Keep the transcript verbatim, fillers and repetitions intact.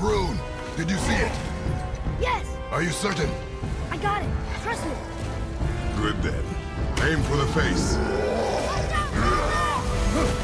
rune. Did you see it? Yes! Are you certain? I got it. Trust me. Good then. Aim for the face. Watch out!